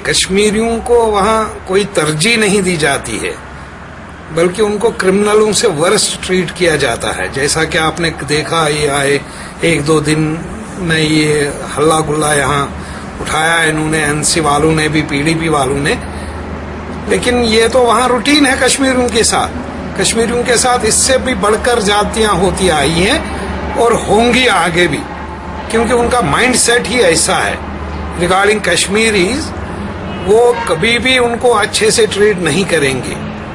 कश्मीरियों को वहाँ कोई तरजीह नहीं दी जाती है, बल्कि उनको क्रिमिनलों से वर्स्ट ट्रीट किया जाता है। जैसा कि आपने देखा, ये आए 1-2 दिन में ये हल्ला गुल्ला यहाँ उठाया इन्होंने, एनसी वालों ने भी, पीडीपी वालों ने। लेकिन ये तो वहाँ रूटीन है कश्मीरियों के साथ। कश्मीरियों के साथ इससे भी बढ़कर जातियां होती आई हैं और होंगी आगे भी, क्योंकि उनका माइंड सेट ही ऐसा है रिगार्डिंग कश्मीरीज। वो कभी भी उनको अच्छे से ट्रीट नहीं करेंगे,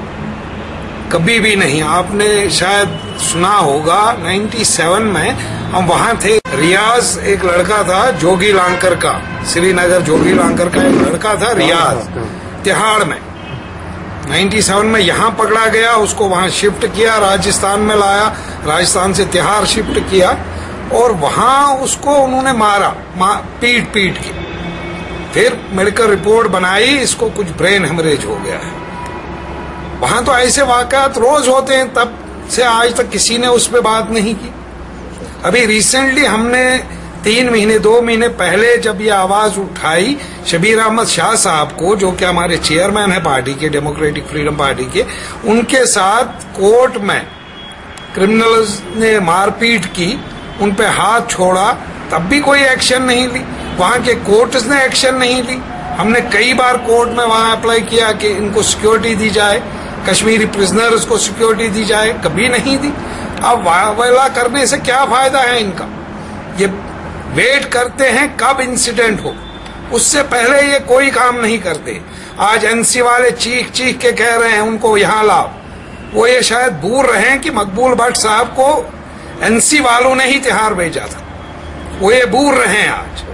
कभी भी नहीं। आपने शायद सुना होगा 97 में हम वहां थे, रियाज एक लड़का था जोगी लांकर का, श्रीनगर जोगी लांकर का एक लड़का था रियाज, तिहाड़ में 97 में यहाँ पकड़ा गया, उसको वहां शिफ्ट किया, राजस्थान में लाया, राजस्थान से तिहाड़ शिफ्ट किया और वहां उसको उन्होंने मारा, पीट के। फिर मेडिकल रिपोर्ट बनाई, इसको कुछ ब्रेन हेमरेज हो गया है। वहां तो ऐसे वाकयात रोज होते हैं, तब से आज तक किसी ने उस पर बात नहीं की। अभी रिसेंटली हमने 3 महीने 2 महीने पहले जब ये आवाज उठाई शबीर अहमद शाह साहब को, जो कि हमारे चेयरमैन है पार्टी के, डेमोक्रेटिक फ्रीडम पार्टी के, उनके साथ कोर्ट में क्रिमिनल्स ने मारपीट की, उन पे हाथ छोड़ा, तब भी कोई एक्शन नहीं ली। वहां के कोर्ट्स ने एक्शन नहीं ली। हमने कई बार कोर्ट में वहां अप्लाई किया कि इनको सिक्योरिटी दी जाए, कश्मीरी प्रिजनर्स को सिक्योरिटी दी जाए, कभी नहीं दी। अब वाला करने से क्या फायदा है इनका? ये वेट करते हैं कब इंसिडेंट हो, उससे पहले ये कोई काम नहीं करते। आज एनसी वाले चीख के कह रहे हैं उनको यहाँ लाओ। वो ये शायद भूल रहे हैं कि मकबूल भट्ट साहब को एनसी वालों ने ही तिहाड़ भेजा था, वो ये भूल रहे हैं आज।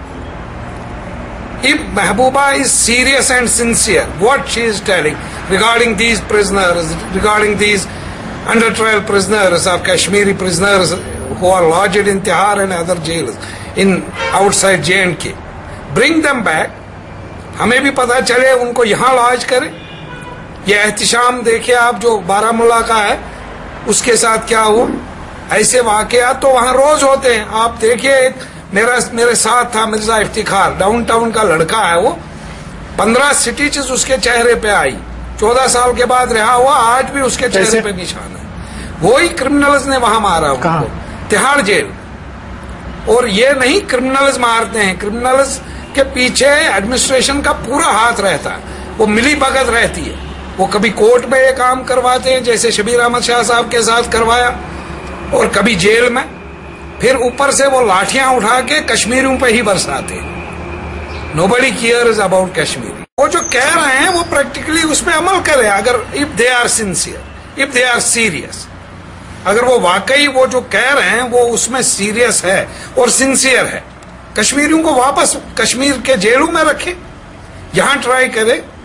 If Mehbooba is serious and sincere, what she is telling regarding these prisoners, regarding these under trial prisoners or Kashmiri prisoners who are lodged in Tihar and other jails in outside J&K, bring them back. हमें भी पता चले, उनको यहाँ laws करें। ये एहतिशाम देखिए आप जो बारामूला का है, उसके साथ क्या हुआ। ऐसे वाकयात तो वहां रोज होते हैं। आप देखिए, मेरे साथ था मिर्जा इफ्तिखार, डाउनटाउन का लड़का है वो, 15 स्टिचेस उसके चेहरे पे आई, 14 साल के बाद रिहा हुआ, आज भी उसके चेहरे पे निशान है। वही क्रिमिनल्स ने वहां मारा उनको, तिहाड़ जेल। और ये नहीं क्रिमिनल्स मारते हैं, क्रिमिनल्स के पीछे एडमिनिस्ट्रेशन का पूरा हाथ रहता है, वो मिली भगत रहती है। वो कभी कोर्ट में ये काम करवाते हैं, जैसे शबीर अहमद शाह साहब के साथ करवाया, और कभी जेल में। फिर ऊपर से वो लाठियां उठा के कश्मीरियों पे ही बरसाते हैं। Nobody cares about Kashmiri. वो जो कह रहे हैं वो प्रैक्टिकली उस पर अमल करें, अगर if they are sincere, if they are serious. अगर वो वाकई वो जो कह रहे हैं वो उसमें सीरियस है और सिंसियर है, कश्मीरियों को वापस कश्मीर के जेलों में रखे, यहां ट्राई करे।